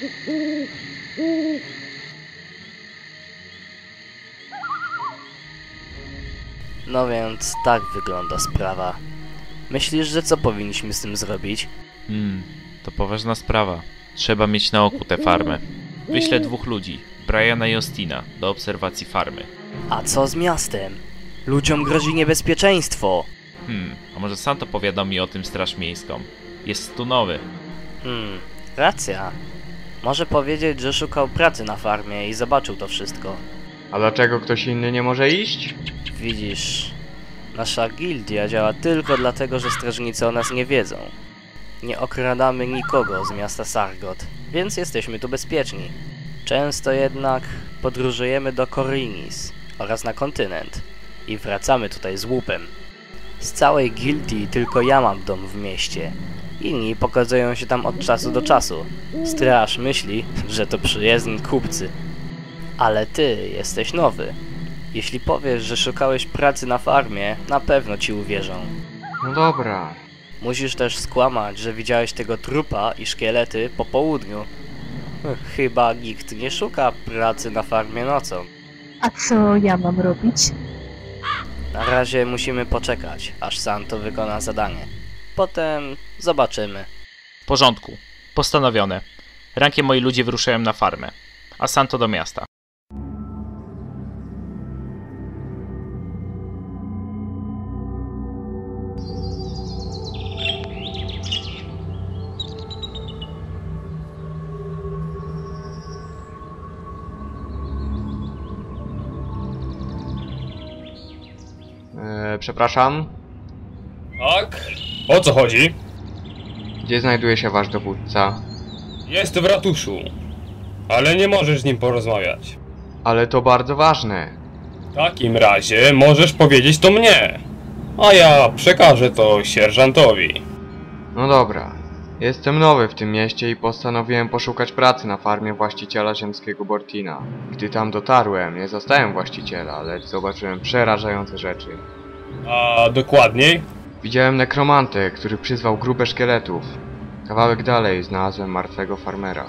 No więc tak wygląda sprawa. Myślisz, że co powinniśmy z tym zrobić? To poważna sprawa. Trzeba mieć na oku tę farmę. Wyślę 2 ludzi, Briana i Austina, do obserwacji farmy. A co z miastem? Ludziom grozi niebezpieczeństwo. A może Santo powiadomi o tym straż miejską? Jest tu nowy. Racja. Może powiedzieć, że szukał pracy na farmie i zobaczył to wszystko. A dlaczego ktoś inny nie może iść? Widzisz, nasza gildia działa tylko dlatego, że strażnicy o nas nie wiedzą. Nie okradamy nikogo z miasta Sargot, więc jesteśmy tu bezpieczni. Często jednak podróżujemy do Khorinis oraz na kontynent i wracamy tutaj z łupem. Z całej gildii tylko ja mam dom w mieście. Inni pokazują się tam od czasu do czasu. Straż myśli, że to przyjezdni kupcy. Ale ty jesteś nowy. Jeśli powiesz, że szukałeś pracy na farmie, na pewno ci uwierzą. No dobra. Musisz też skłamać, że widziałeś tego trupa i szkielety po południu. Chyba nikt nie szuka pracy na farmie nocą. A co ja mam robić? Na razie musimy poczekać, aż Santo wykona zadanie. Potem zobaczymy. W porządku. Postanowione. Rankiem moi ludzie wyruszają na farmę, a Santo do miasta. Przepraszam. Tak? O co chodzi? Gdzie znajduje się wasz dowódca? Jest w ratuszu, ale nie możesz z nim porozmawiać. Ale to bardzo ważne. W takim razie możesz powiedzieć to mnie, a ja przekażę to sierżantowi. No dobra. Jestem nowy w tym mieście i postanowiłem poszukać pracy na farmie właściciela ziemskiego Bortina. Gdy tam dotarłem, nie zastałem właściciela, lecz zobaczyłem przerażające rzeczy. A dokładniej? Widziałem nekromantę, który przyzwał grupę szkieletów. Kawałek dalej znalazłem martwego farmera.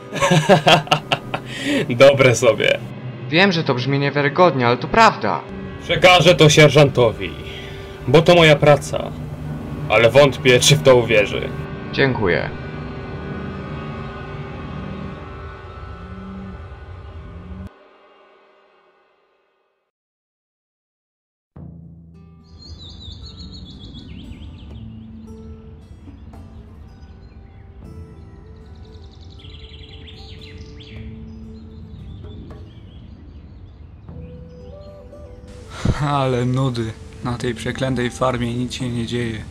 Dobre sobie. Wiem, że to brzmi niewiarygodnie, ale to prawda. Przekażę to sierżantowi, bo to moja praca. Ale wątpię, czy w to uwierzy. Dziękuję. Ale nudy. Na tej przeklętej farmie nic się nie dzieje.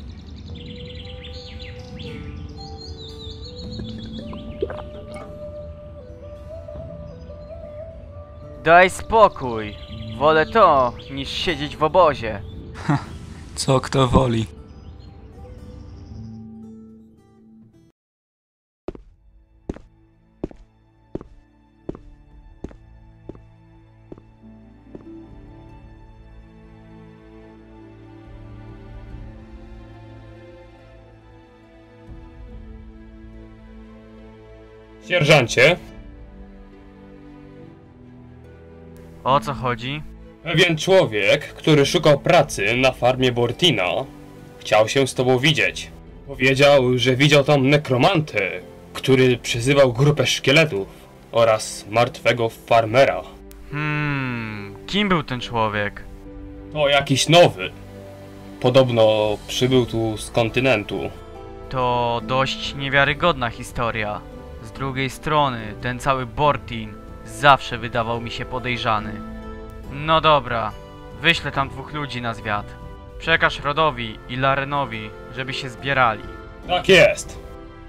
Daj spokój. Wolę to, niż siedzieć w obozie. Co kto woli. Sierżancie, O co chodzi? pewien człowiek, który szukał pracy na farmie Bortina, chciał się z tobą widzieć. Powiedział, że widział tam nekromantę, który przyzywał grupę szkieletów oraz martwego farmera. Kim był ten człowiek? To jakiś nowy. Podobno przybył tu z kontynentu. To dość niewiarygodna historia. Z drugiej strony, ten cały Bortin zawsze wydawał mi się podejrzany. No dobra, wyślę tam 2 ludzi na zwiat. Przekaż Rodowi i Larenowi, żeby się zbierali. Tak jest.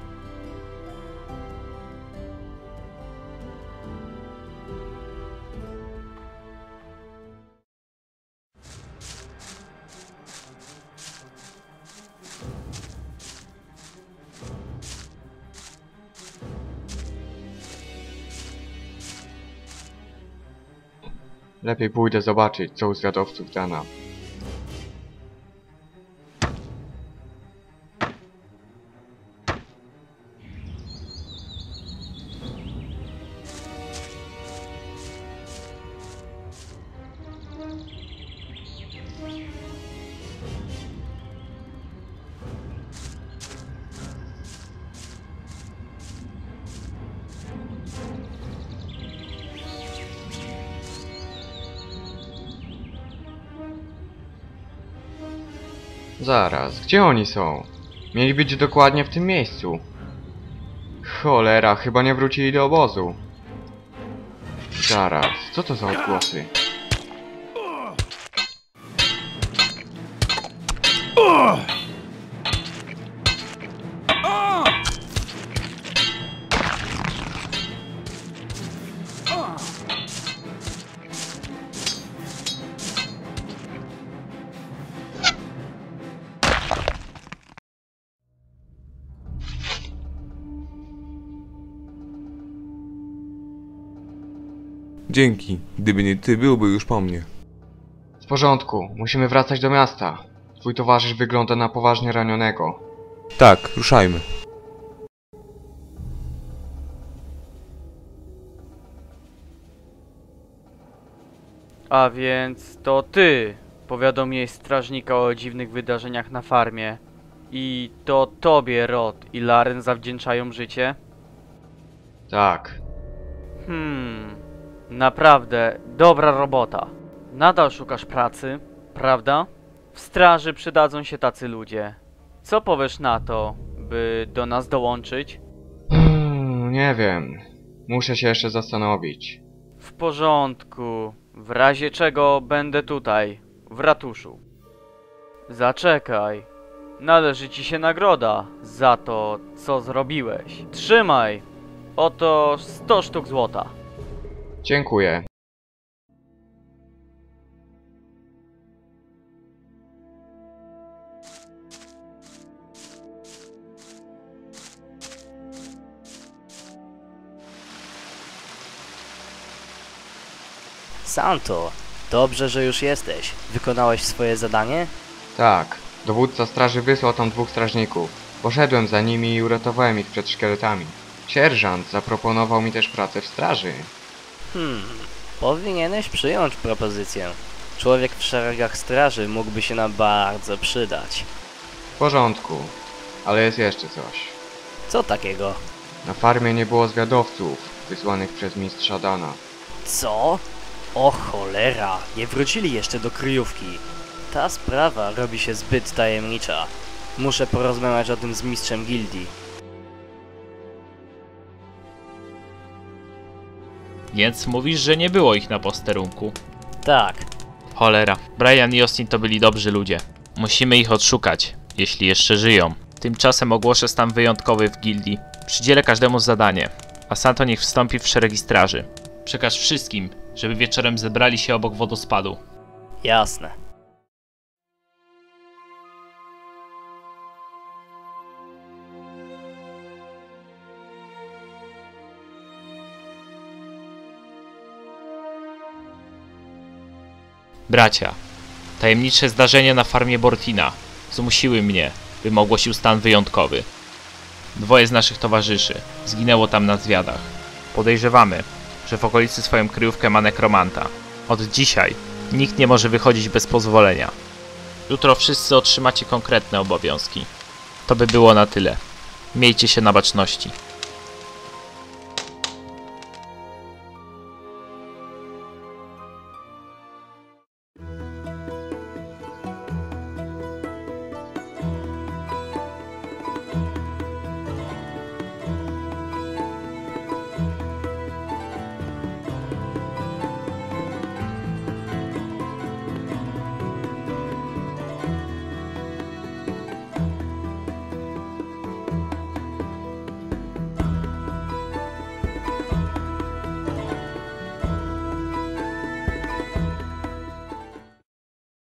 Lepiej pójdę zobaczyć, co u zwiadowców dana. Zaraz, gdzie oni są? Mieli być dokładnie w tym miejscu. Cholera, chyba nie wrócili do obozu. Zaraz, co to za odgłosy? Dzięki. Gdyby nie ty, byłby już po mnie. W porządku, musimy wracać do miasta. Twój towarzysz wygląda na poważnie ranionego. Tak, ruszajmy. A więc to ty powiadomiłeś strażnika o dziwnych wydarzeniach na farmie. I to tobie Rod i Laren zawdzięczają życie? Tak. Naprawdę dobra robota. Nadal szukasz pracy, prawda? W straży przydadzą się tacy ludzie. Co powiesz na to, by do nas dołączyć? Nie wiem. Muszę się jeszcze zastanowić. W porządku. W razie czego będę tutaj, w ratuszu. Zaczekaj. Należy ci się nagroda za to, co zrobiłeś. Trzymaj. Oto 100 sztuk złota. Dziękuję. Santo, dobrze, że już jesteś. Wykonałeś swoje zadanie? Tak. Dowódca straży wysłał tam 2 strażników. Poszedłem za nimi i uratowałem ich przed szkieletami. Sierżant zaproponował mi też pracę w straży. Powinieneś przyjąć propozycję. Człowiek w szeregach straży mógłby się nam bardzo przydać. W porządku. Ale jest jeszcze coś. Co takiego? Na farmie nie było zwiadowców wysłanych przez mistrza Dana. Co? O cholera, nie wrócili jeszcze do kryjówki. Ta sprawa robi się zbyt tajemnicza. Muszę porozmawiać o tym z mistrzem gildii. Więc mówisz, że nie było ich na posterunku? Tak, Cholera, Brian i Austin to byli dobrzy ludzie. Musimy ich odszukać, jeśli jeszcze żyją. Tymczasem ogłoszę stan wyjątkowy w gildii. Przydzielę każdemu zadanie, a Santo niech wstąpi w szeregi straży. Przekaż wszystkim, żeby wieczorem zebrali się obok wodospadu. jasne. Bracia, tajemnicze zdarzenia na farmie Bortina zmusiły mnie, bym ogłosił stan wyjątkowy. 2 z naszych towarzyszy zginęło tam na zwiadach. Podejrzewamy, że w okolicy swoją kryjówkę ma nekromanta. Od dzisiaj nikt nie może wychodzić bez pozwolenia. Jutro wszyscy otrzymacie konkretne obowiązki. To by było na tyle. Miejcie się na baczności.